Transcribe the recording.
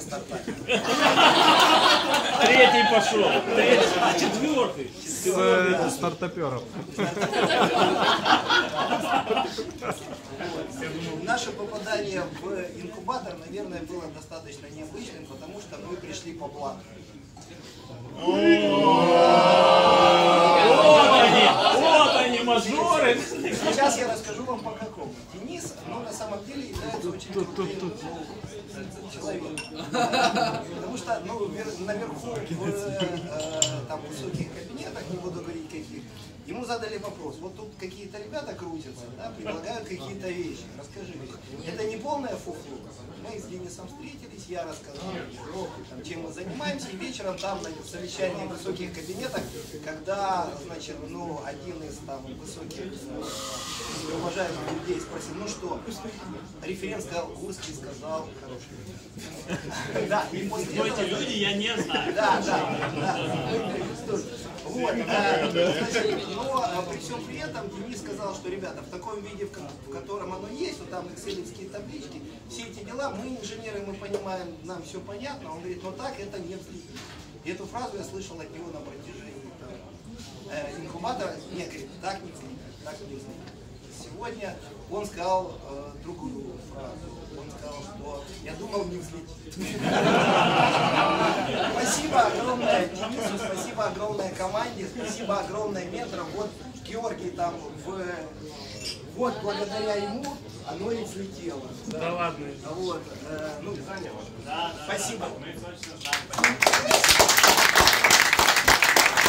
стартапе. Третий пошел. А четвертый. Стартаперов. Наше попадание в инкубатор, наверное, было достаточно необычным, потому что мы пришли по блату. Вот они, мажоры. Сейчас я расскажу вам по какому. Денис, на самом деле является очень крутым человеком. Потому что, наверху, в высоких кабинетах, не буду говорить каких, ему задали вопрос. Вот тут какие-то ребята крутятся, да, предлагают какие-то вещи. Расскажи, это не полное фуфло. Мы с Денисом встретились, я рассказал, чем мы занимаемся, и вечером там на совещании в высоких кабинетах, когда, значит, один из высоких уважаемых людей спросил, ну что, референт сказал, Гурский сказал, хороший. Да, и после этого... Эти люди я не знаю. Да. Вот, но при всем при этом Денис сказал, что, ребята, в таком виде, в котором оно есть, вот там экселевские таблички, все эти дела, мы инженеры, мы понимаем, нам все понятно. Он говорит, но так это не взлетит. И эту фразу я слышал от него на протяжении инкубатора. Нет, говорит, так не взлетит, так не взлетит. Сегодня он сказал другую фразу. Он сказал, что я думал, не взлетит. Спасибо огромное Денису, спасибо огромное команде, спасибо огромное менторам. Вот Георгий там, вот благодаря ему оно и взлетело. Да ладно. Вот, спасибо. Мы точно знаем.